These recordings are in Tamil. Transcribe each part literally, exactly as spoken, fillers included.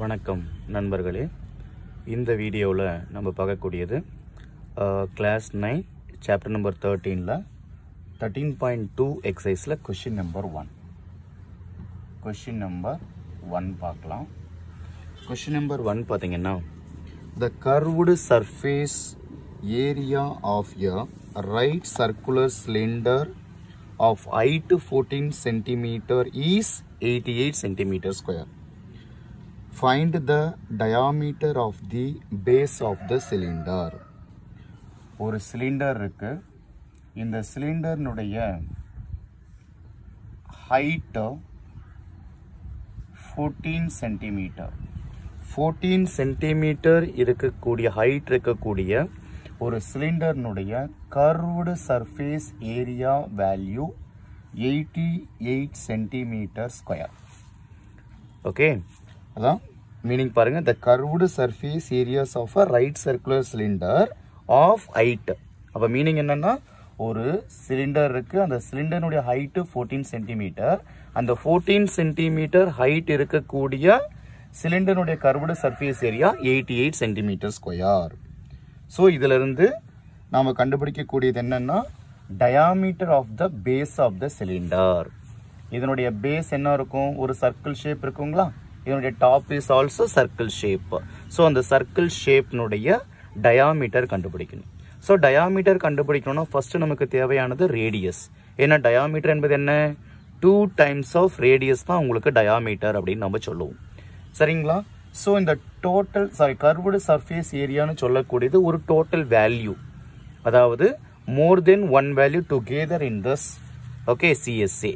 வணக்கம் நண்பர்களே, இந்த வீடியோவில் நம்ம பார்க்கக்கூடியது கிளாஸ் நைன் சாப்டர் நம்பர் தேர்ட்டீனில் தேர்ட்டீன் பாயிண்ட் டூ எக்ஸசைஸில் question number one question number one பார்க்கலாம். கொஷின் நம்பர் ஒன் பார்த்தீங்கன்னா, the curved surface area of a right circular cylinder of height fourteen centimeter is eighty-eight centimeter square. Find the diameter of the base of the cylinder. ஒரு சிலிண்டர் இருக்கு. இந்த சிலிண்டர்னுடைய height fourteen centimeter. fourteen centimeter இருக்கக்கூடிய height இருக்கக்கூடிய ஒரு சிலிண்டர்னுடைய curved surface area value eighty-eight centimeter square. Okay, அதான் மீனிங் பாருங்க. The curved surface areas of a right circular cylinder of height. அப்போ மீனிங் என்னன்னா, ஒரு சிலிண்டர் இருக்கு. அந்த சிலிண்டருடைய ஹைட்டு ஃபோர்டீன் சென்டிமீட்டர். அந்த ஃபோர்டீன் சென்டிமீட்டர் ஹைட் இருக்கக்கூடிய சிலிண்டருடைய curved surface area eighty eight centimetre square. So இதிலிருந்து நாம் கண்டுபிடிக்கக்கூடியது என்னன்னா, diameter of the base of the cylinder. இதனுடைய பேஸ் என்ன இருக்கும்? ஒரு சர்க்கிள் ஷேப் இருக்குங்களா? இதனுடைய top is also circle shape. So அந்த சர்க்கிள் ஷேப்னுடைய டயாமீட்டர் கண்டுபிடிக்கணும். ஸோ டயாமீட்டர் கண்டுபிடிக்கணும்னா ஃபர்ஸ்ட் நமக்கு தேவையானது ரேடியஸ். ஏன்னா டயாமீட்டர் என்பது என்ன? டூ டைம்ஸ் ஆஃப் ரேடியஸ் தான் உங்களுக்கு டயாமீட்டர் அப்படின்னு நம்ம சொல்லுவோம். சரிங்களா? ஸோ இந்த டோட்டல் சாரி கர்வ்டு சர்ஃபேஸ் ஏரியான்னு சொல்லக்கூடியது ஒரு டோட்டல் வேல்யூ, அதாவது more than one value together in this okay CSA.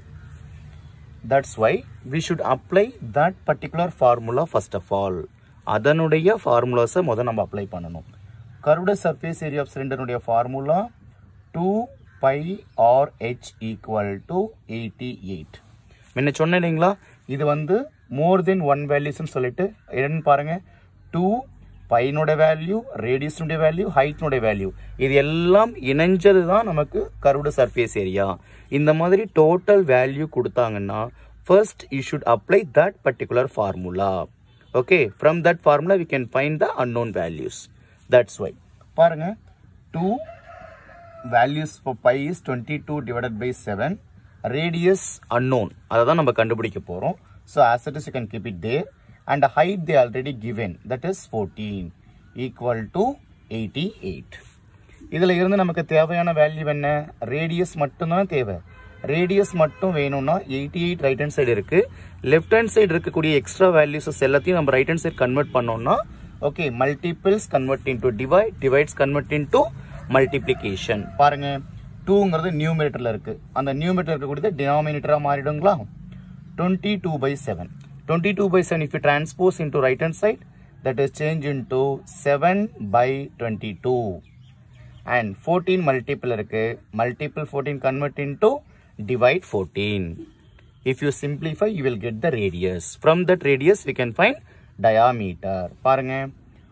That's why we should apply that particular formula first of all. அதனுடைய ஃபார்முலாஸை முதல் நம்ம அப்ளை பண்ணணும். கர்வ்டு சர்ஃபேஸ் ஏரியா ஆஃப் சிலிண்டருடைய formula two pi R H equal to eighty eight. முன்ன சொன்னேன் இல்லைங்களா, இது வந்து மோர் தென் ஒன் வேல்யூஸ்ன்னு சொல்லிட்டு என்னன்னு பாருங்க. டூ பைனுடைய வேல்யூ, ரேடியஸ்னுடைய வேல்யூ, ஹைட்னுடைய வேல்யூ, இது எல்லாம் இணைஞ்சது தான் நமக்கு கர்வ்டு சர்ஃபேஸ் ஏரியா. இந்த மாதிரி டோட்டல் வேல்யூ கொடுத்தாங்கன்னா first you should apply that particular formula. Okay, from that formula we can find the unknown values. That's why பாருங்க, two values for pi is twenty two divided by seven. Radius unknown, அதை தான் நம்ம கண்டுபிடிக்க போறோம். So as it is, you can keep it there, and the height they already given, that is fourteen equal to eighty-eight. இதில் இருந்து நமக்கு தேவையான வேல்யூ என்ன? ரேடியஸ் மட்டும் தான் தேவை. ரேடியஸ் மட்டும் வேணும்னா eighty eight right hand side இருக்கு. லெஃப்ட் ஹேண்ட் சைடு இருக்கக்கூடிய எக்ஸ்ட்ரா வேல்யூஸ் எல்லாத்தையும் நம்ம ரைட் ஹேண்ட் சைடு கன்வெர்ட் பண்ணோம்னா okay, multiples convert into divide, divides convert into multiplication. பாருங்க, டூங்கிறது நியூமரேட்டர்ல இருக்கு. அந்த நியூமரேட்டர் இருக்கக்கூடியது டினாமினேட்டரா மாறிடுங்களா? twenty-two by seven. twenty-two by seven if you transpose into right hand side, that is change into seven by twenty-two. And fourteen multiple irukku. Multiple fourteen convert into divide fourteen. If you simplify, you will get the radius. From that radius, we can find diameter. Parunga,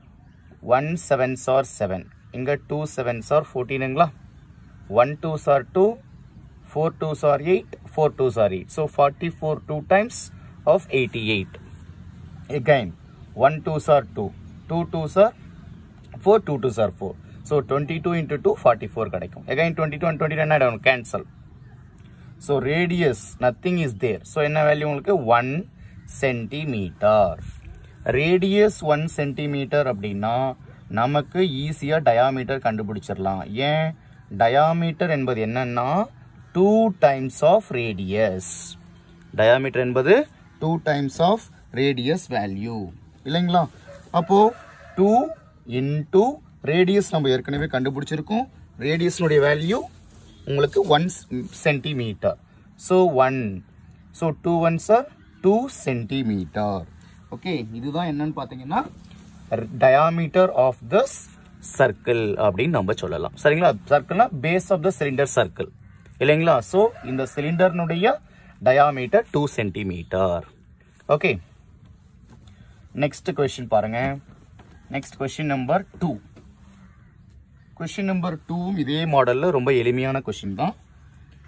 one sevens are seven. Inga two sevens are fourteen engla. one twos are two. four twos are eight, four twos are eight. So forty-four two times of eighty-eight. Again, one twos are two, two twos are four, two twos are four. So twenty-two into two, forty-four kadaikum. Again twenty-two and twenty-nine I don't cancel. So radius, nothing is there. So enna value ungalku one centimeter. Radius one centimeter அப்படினா நமக்கு ஈஸியா டயாமீட்டர் கண்டுபிடிச்சிரலாம். ஏன்? டயாமீட்டர் என்பது என்னன்னா two times of radius. Diameter என்பது two times of radius value இல்லைங்களா? அப்போ two into radius நம்ம ஏற்கனவே கண்டுபிடிச்சிருக்கோம். ரேடியஸ்னுடைய வேல்யூ உங்களுக்கு one centimeter. So one. So two ones are two centimeter. Okay, இதுதான் என்னன்னு பாத்தீங்கன்னா diameter of this circle அப்படின்னு நம்ம சொல்லலாம். சரிங்களா? சர்க்கிள்னா base of the cylinder circle இல்லைங்களா? ஸோ இந்த சிலிண்டர்னுடைய diameter two centimetre. Okay, next question பாருங்க. Next question number two. Question number two இதே மாடல்ல ரொம்ப எளிமையான கொஸ்டின் தான்.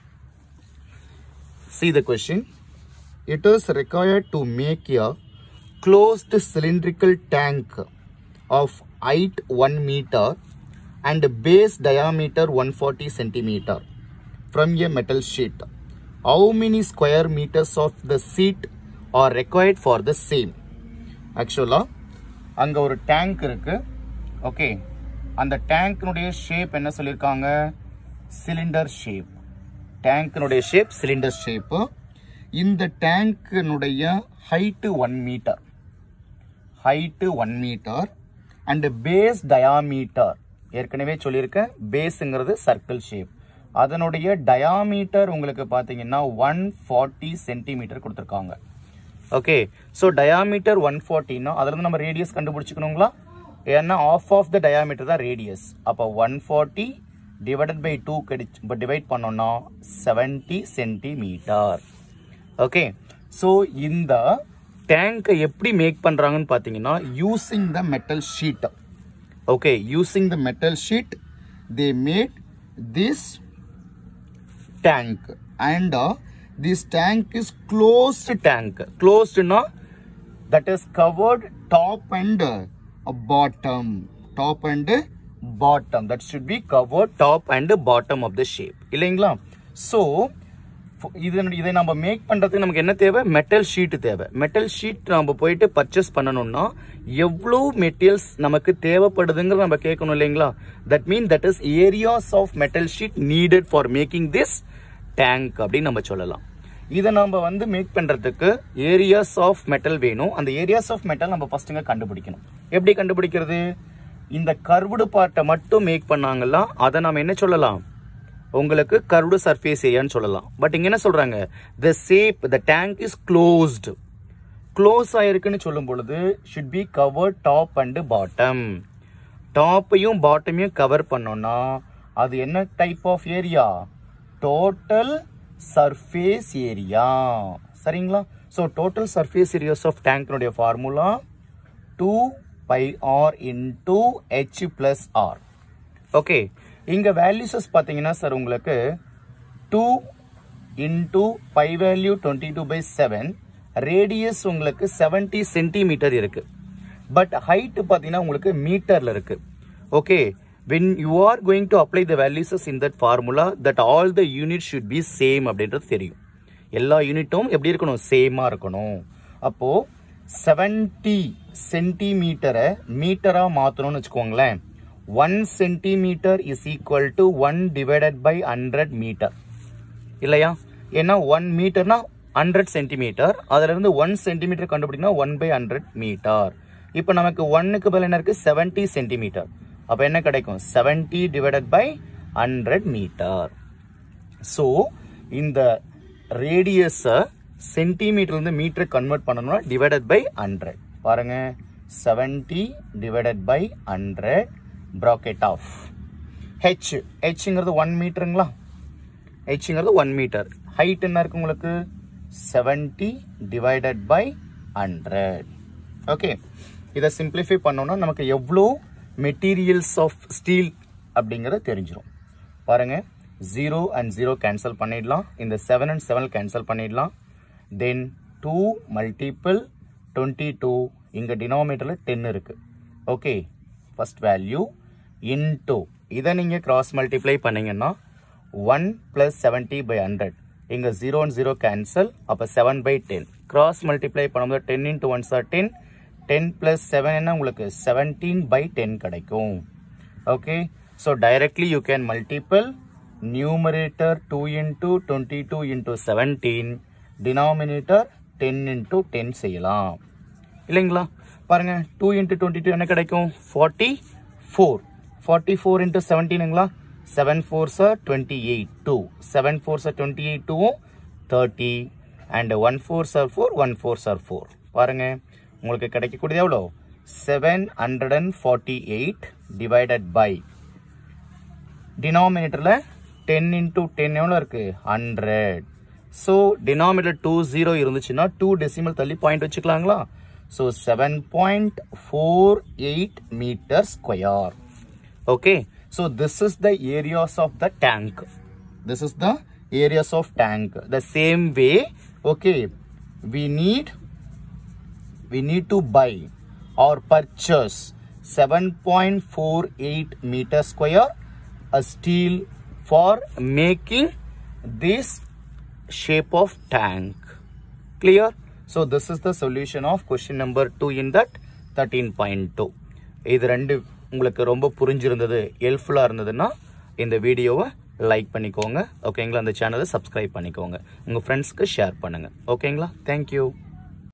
See the question. It is required to make a closed cylindrical tank of height one meter and base diameter one hundred forty centimeter from a metal sheet. How many square meters of the sheet are required for the same? Actually, அங்க ஒரு tank இருக்கு. Okay. அந்த டேங்க்னுடைய ஷேப் என்ன சொல்லிருக்காங்க? Cylinder shape. டேங்க்னுடைய ஷேப் சிலிண்டர் ஷேப். இந்த டேங்க்னுடைய height one metre. Height one metre and base diameter ஏற்கனவே சொல்லியிருக்கேன். பேஸ்ங்கிறது சர்க்கிள் ஷேப். அதனுடைய டயாமீட்டர் உங்களுக்கு பாத்தீங்கன்னா one hundred forty சென்டிமீட்டர் கொடுத்திருக்காங்க. Okay. So diameter one hundred forty னா அதுல இருந்து நம்ம ரேடியஸ் கண்டுபிடிச்சுக்கணுங்களா? ஏன்னா ஆஃப் ஆஃப் த டயாமீட்டர் தான் ரேடியஸ். அப்போ one hundred forty divided by two கிடைச்சு இப்போ டிவைட் பண்ணோம்னா seventy சென்டிமீட்டர். ஓகே. ஸோ இந்த டேங்கை எப்படி மேக் பண்ணுறாங்கன்னு பார்த்தீங்கன்னா using the metal sheet. Okay. Using the metal sheet they made this tank and this tank is closed tank. க்ளோஸ்டுனா that is covered top and bottom, top and bottom. That should be covered top and bottom of the shape. இல்லைங்களா? So இது இதை நம்ம மேக் பண்றதுக்கு நமக்கு என்ன தேவை? மெட்டல் ஷீட் தேவை. மெட்டல் ஷீட் நம்ம போயிட்டு பர்ச்சேஸ் பண்ணணும்னா எவ்வளவு மெட்டீரியல்ஸ் நமக்கு தேவைப்படுதுங்கிறத நம்ம கேட்கணும் இல்லைங்களா? That mean that is areas of metal sheet needed for making this tank அப்படின்னு நம்ம சொல்லலாம். இதை நம்ம வந்து மேக் பண்றதுக்கு ஏரியாஸ் ஆஃப் மெட்டல் வேணும். அந்த ஏரியாஸ் ஆஃப் மெட்டல் நம்ம ஃபர்ஸ்ட்ங்க கண்டுபிடிக்கணும். எப்படி கண்டுபிடிக்கிறது? இந்த கர்வ்டு பார்ட்டை மட்டும் மேக் பண்ணாங்களா அதை நம்ம என்ன சொல்லலாம்? உங்களுக்கு கர்வ்டு சர்ஃபேஸ் ஏரியான்னு சொல்லலாம். பட் இங்க என்ன சொல்றாங்க? the shape the tank is closed. Close ஆயிருக்குன்னு சொல்லும் பொழுது should be covered top and bottom. டாப்பையும் பாட்டமையும் கவர் பண்ணோம்னா அது என்ன type of area? Total surface area. சரிங்களா? so total surface areas of tank னுடைய formula two pi r into h plus r. ஓகே. இங்க வேல்யூஸ் பாத்தீங்கன்னா சார் உங்களுக்கு two into pi value twenty-two by seven, radius உங்களுக்கு seventy சென்டிமீட்டர் இருக்கு. பட் ஹைட் பாத்தீங்கன்னா உங்களுக்கு மீட்டர்ல இருக்கு. ஓகே. when you are going to apply the values in that formula, that all the units should be same அப்படின்றது தெரியும். எல்லா யூனிட்டும் எப்படி இருக்கணும்? சேமா இருக்கணும். அப்போ seventy சென்டிமீட்டரை மீட்டரா மாத்தணும்னு வச்சுக்கோங்களேன். one centimeter is equal to one divided by one hundred metre இல்லையா? ஏன்னா one மீட்டர்னா one hundred சென்டிமீட்டர். அதுல இருந்து one சென்டிமீட்டர் கண்டுபிடிக்கணும் one by one hundred metre. இப்போ நமக்கு ஒன்னுக்கு பதில் என்ன இருக்கு? seventy centimetre. அப்ப என்ன கிடைக்கும்? seventy divided by one hundred metre. So இந்த ரேடியஸ் சென்டிமீட்டர்ல இருந்து மீட்டர் கன்வெர்ட் பண்ணனும்னா டிவைடட் பை one hundred. பாருங்க seventy divided by one hundred bracket of h. hங்கிறது one மீட்டருங்களா? hங்கிறது one மீட்டர். ஹைட் என்ன இருக்கு உங்களுக்கு? seventy divided by one hundred. Okay. இத சிம்பிளிஃபை பண்ணோம்னா நமக்கு எவ்வளவு மெட்டீரியல்ஸ் ஆஃப் ஸ்டீல் அப்படிங்கறது தெரிஞ்சிரும். பாருங்க zero and zero கேன்சல் பண்ணிடலாம். இந்த seven and seven கேன்சல் பண்ணிடலாம். then two multiple twenty-two, இங்க டினாமினேட்டர்ல ten இருக்கு. ஓகே. ஃபர்ஸ்ட் வேல்யூ into இத நீங்க கிராஸ் மல்டிப்ளை பண்ணீங்கன்னா one plus seventy by one hundred. இங்க zero and zero கேன்சல். அப்ப seven by ten. Cross multiply பண்ணும்போது ten into ones are ten. ten plus seven என்ன உங்களுக்கு seventeen by ten கிடைக்கும். Okay. so directly you can multiple numerator two into twenty-two into seventeen, denominator ten into ten செய்யலாம் இல்லைங்களா? பாருங்க two into twenty-two என்ன கிடைக்கும்? forty-four. forty-four into seventeen-ங்களா? seven fours are twenty-eight. two. seven fours are twenty-eight. two thirty. and one fours are four. one fours are four. பாருங்க உங்களுக்கு கிடைக்கக்கூடியது எவ்வளோ? seven hundred forty-eight divided by denominatorல ten into ten எவ்வளோ இருக்கு? one hundred. so denominator two zero இருந்துச்சுன்னா two decimal தள்ளி பாயிண்ட் வச்சுக்கலாங்களா? so seven point four eight meter square. okay. so this is the areas of the tank. this is the areas of tank. The same way, okay, we need we need to buy or purchase seven point four eight meter square a steel for making this shape of tank. Clear? So this is the solution of question number two in that thirteen point two. இது ரெண்டு உங்களுக்கு ரொம்ப புரிஞ்சிருந்தது, ஹெல்ப்ஃபுல்லா இருந்ததுன்னா இந்த வீடியோவை லைக் பண்ணிக்கோங்க. ஓகேங்களா? அந்த சேனலை சப்ஸ்கிரைப் பண்ணிக்கோங்க. உங்க ஃப்ரெண்ட்ஸ்க்கு ஷேர் பண்ணுங்க. ஓகேங்களா? தேங்க்யூ.